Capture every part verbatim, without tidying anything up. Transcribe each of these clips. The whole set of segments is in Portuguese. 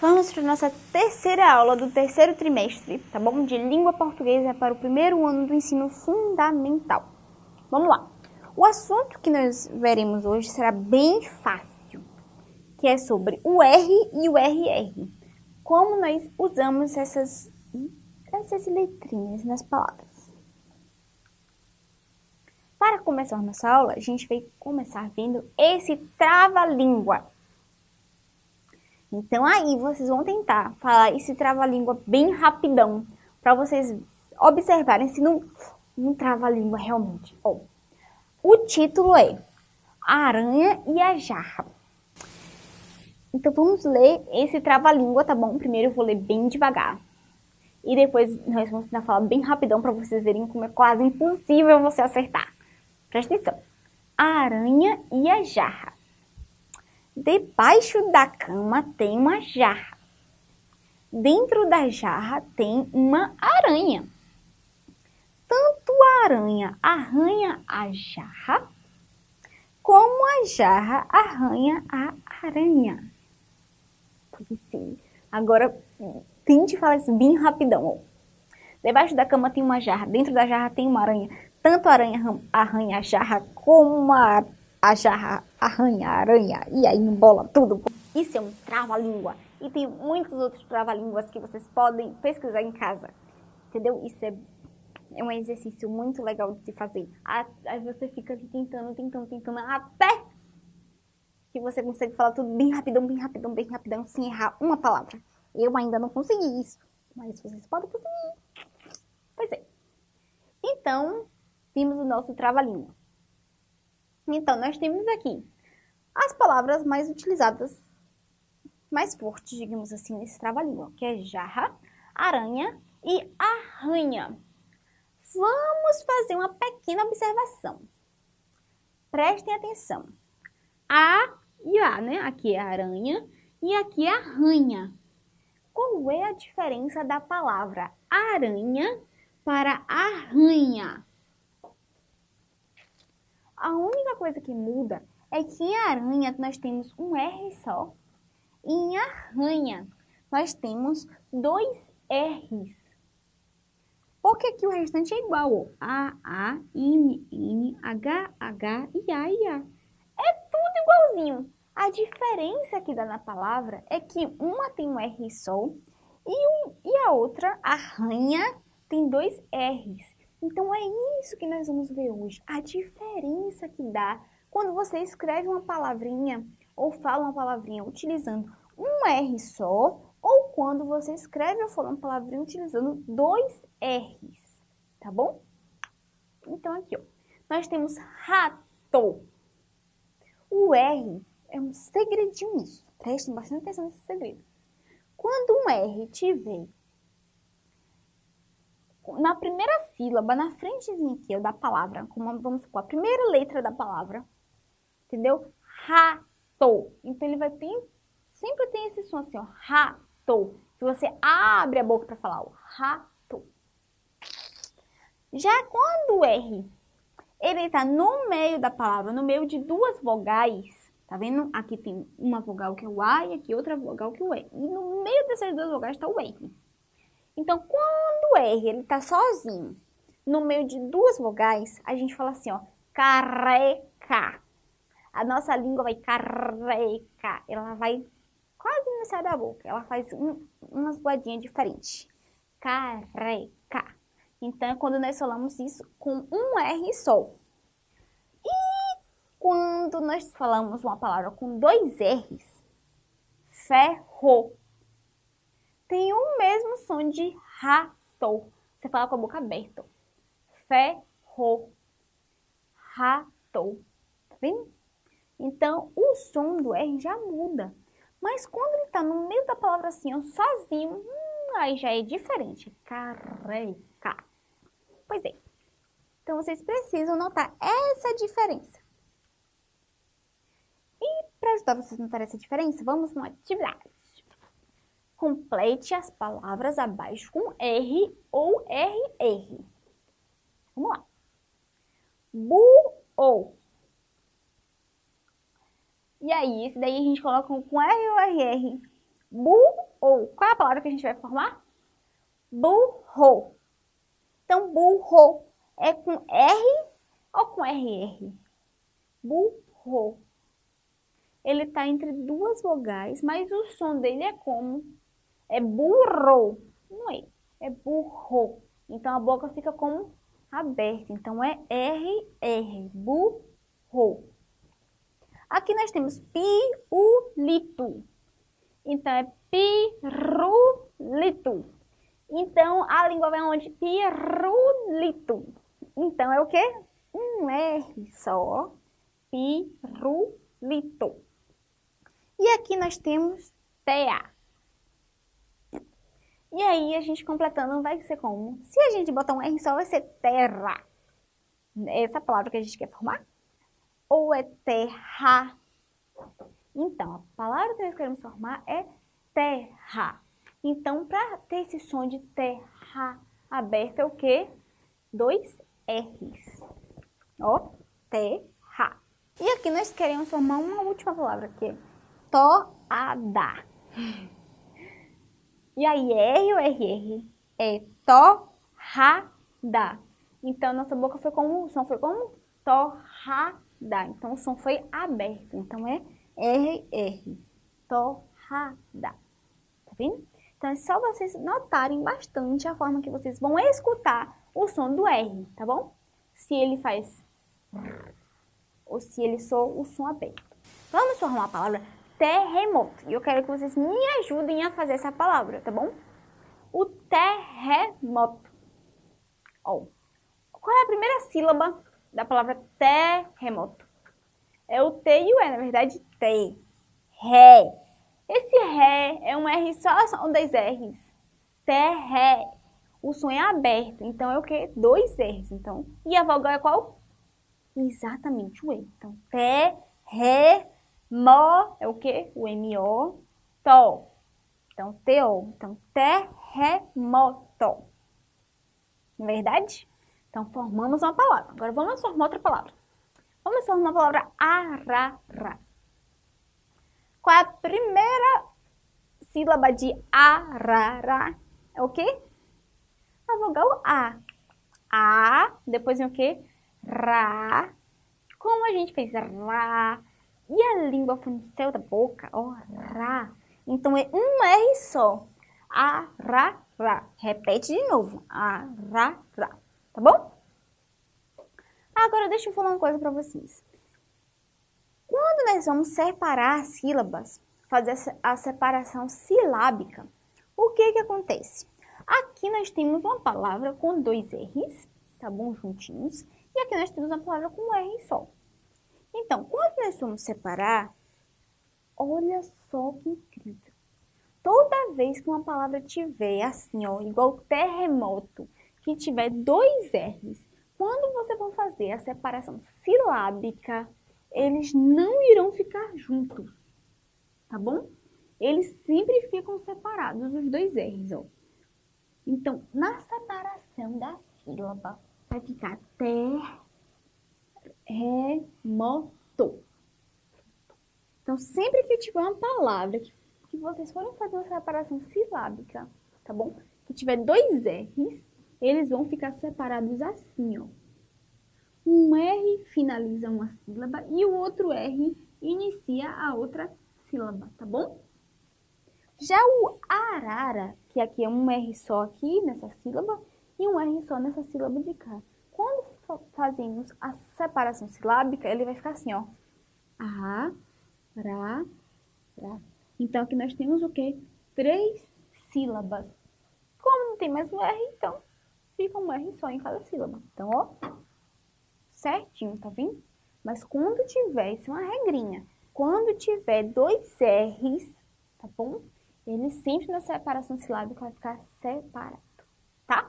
Vamos para a nossa terceira aula do terceiro trimestre, tá bom? De língua portuguesa para o primeiro ano do ensino fundamental. Vamos lá. O assunto que nós veremos hoje será bem fácil, que é sobre o R e o R R. Como nós usamos essas, essas letrinhas nas palavras. Para começar nossa aula, a gente vai começar vendo esse trava-língua. Então aí vocês vão tentar falar esse trava-língua bem rapidão, para vocês observarem se não, não trava-língua realmente. Oh, o título é A Aranha e a Jarra. Então vamos ler esse trava-língua, tá bom? Primeiro eu vou ler bem devagar. E depois nós vamos tentar falar bem rapidão para vocês verem como é quase impossível você acertar. Presta atenção. A aranha e a jarra. Debaixo da cama tem uma jarra. Dentro da jarra tem uma aranha. Tanto a aranha arranha a jarra, como a jarra arranha a aranha. Sim. Agora, tente falar isso bem rapidão. Debaixo da cama tem uma jarra. Dentro da jarra tem uma aranha. Tanto a aranha arranha a jarra, como a, a jarra arranha a aranha. E aí embola tudo. Isso é um trava-língua. E tem muitos outros trava-línguas que vocês podem pesquisar em casa. Entendeu? Isso é, é um exercício muito legal de se fazer. Aí você fica ali tentando, tentando, tentando, até que você consegue falar tudo bem rapidão, bem rapidão, bem rapidão, sem errar uma palavra. Eu ainda não consegui isso, mas vocês podem conseguir. Pois é. Então, vimos o nosso trava-língua. Então, nós temos aqui as palavras mais utilizadas, mais fortes, digamos assim, nesse trava-língua, que é jarra, aranha e arranha. Vamos fazer uma pequena observação. Prestem atenção. A e A, né? Aqui é aranha e aqui é arranha. Qual é a diferença da palavra aranha para arranha? A única coisa que muda é que em aranha nós temos um R só e em arranha nós temos dois R's. Porque aqui o restante é igual, ó. A, A, N, N, H, H e A e A. É tudo igualzinho. A diferença que dá na palavra é que uma tem um R só e, um, e a outra, arranha, tem dois R's. Então é isso que nós vamos ver hoje. A diferença que dá quando você escreve uma palavrinha ou fala uma palavrinha utilizando um R só ou quando você escreve ou fala uma palavrinha utilizando dois R's. Tá bom? Então aqui, ó, nós temos rato. O R é um segredinho nisso. Prestem bastante atenção nesse segredo. Quando um R tiver na primeira sílaba, na frentezinha aqui, ó, da palavra, como vamos supor, a primeira letra da palavra, entendeu? Rato. Então ele vai ter, sempre tem esse som assim, ó, rato. Que você abre a boca para falar, ó, rato. Já quando o R ele tá no meio da palavra, no meio de duas vogais, tá vendo? Aqui tem uma vogal que é o A e aqui outra vogal que é o E. E no meio dessas duas vogais está o R. Então, quando o R ele tá sozinho, no meio de duas vogais, a gente fala assim, ó, careca. A nossa língua vai careca. Ela vai quase não sai da boca. Ela faz um, umas voadinhas diferentes. Careca. Então, é quando nós falamos isso com um R só. E quando nós falamos uma palavra com dois R's, ferro, tem o mesmo som de rato. Você fala com a boca aberta. Ferro, rato. Tá vendo? Então, o som do R já muda. Mas quando ele tá no meio da palavra assim, ó, sozinho, hum, aí já é diferente. Careca. Pois é. Então, vocês precisam notar essa diferença. E para ajudar vocês a notar essa diferença, vamos numa atividade. Complete as palavras abaixo com R ou R R. Vamos lá. Bu-o. E aí, esse daí a gente coloca com R ou R R. burro. Qual é a palavra que a gente vai formar? Burro. Então, burro é com R ou com R R? Burro. Ele está entre duas vogais, mas o som dele é como? É burro. Não é. É burro. Então, a boca fica como aberta. Então, é R R. Burro. Aqui nós temos pirulito. Então, é pirulito. Então, a língua vai onde? Pirulito. Então, é o quê? Um R só. Pirulito. E aqui nós temos tea. E aí, a gente completando vai ser como? Se a gente botar um R só, vai ser terra. Essa palavra que a gente quer formar? Ou é terra? Então, a palavra que nós queremos formar é terra. Então, para ter esse som de terra aberto, é o quê? Dois R's. Ó, terra. E aqui nós queremos formar uma última palavra, que é toada. E aí, R ou R R? É torrada. Então, nossa boca foi como, o som foi como torrada. Então, o som foi aberto. Então, é R R. Torrada. Tá vendo? Então, é só vocês notarem bastante a forma que vocês vão escutar o som do R, tá bom? Se ele faz ou se ele soa o som aberto. Vamos formar a palavra terremoto. E eu quero que vocês me ajudem a fazer essa palavra, tá bom? O terremoto. Ó, qual é a primeira sílaba da palavra terremoto? É o T e o E, na verdade, T. Ré. Esse Ré é um R só, são dois R's. Terré. O som é aberto, então é o quê? Dois R's. Então, e a vogal é qual? Exatamente o E. Então, terremoto. Mo é o quê? O M O. To. Então, T O. Então, terremoto. Não é verdade? Então, formamos uma palavra. Agora, vamos formar outra palavra. Vamos formar a palavra arara. Qual é a primeira sílaba de arara? É o quê? A vogal A. A. Depois vem o quê? Ra. Como a gente fez Ra. E a língua foi no céu da boca, ó, ra. Então, é um R só. A, ra, ra. Repete de novo. A, ra, ra. Tá bom? Agora, deixa eu falar uma coisa para vocês. Quando nós vamos separar as sílabas, fazer a separação silábica, o que que acontece? Aqui nós temos uma palavra com dois R's, tá bom? Juntinhos. E aqui nós temos uma palavra com um R só. Então, quando nós vamos separar, olha só que incrível. Toda vez que uma palavra tiver assim, ó, igual terremoto, que tiver dois R's, quando vocês vão fazer a separação silábica, eles não irão ficar juntos, tá bom? Eles sempre ficam separados, os dois R's, ó. Então, na separação da sílaba, vai ficar ter remoto. Então, sempre que tiver uma palavra que, que vocês forem fazer uma separação silábica, tá bom? Que tiver dois R's, eles vão ficar separados assim, ó. Um R finaliza uma sílaba e o outro R inicia a outra sílaba, tá bom? Já o arara, que aqui é um R só aqui nessa sílaba e um R só nessa sílaba de cá. Quando fazemos a separação silábica, ele vai ficar assim, ó. A, ra, ra. Então, aqui nós temos o quê? Três sílabas. Como não tem mais um R, então, fica um R só em cada sílaba. Então, ó, certinho, tá vendo? Mas quando tiver, isso é uma regrinha. Quando tiver dois R's, tá bom? Ele sempre na separação silábica vai ficar separado, tá?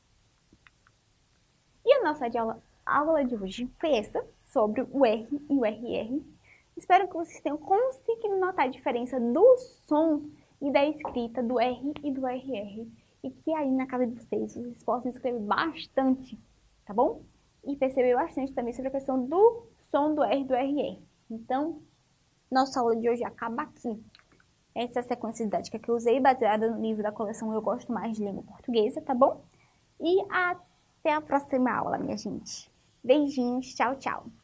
E a nossa aula, aula de hoje foi essa, sobre o R e o R R. Espero que vocês tenham conseguido notar a diferença do som e da escrita do R e do R R. E que aí na casa de vocês, vocês possam escrever bastante, tá bom? E perceber bastante também sobre a questão do som do R e do R R. Então, nossa aula de hoje acaba aqui. Essa é a sequência didática que eu usei, baseada no livro da coleção Eu Gosto Mais de Língua Portuguesa, tá bom? E até a próxima aula, minha gente. Beijinhos, tchau, tchau!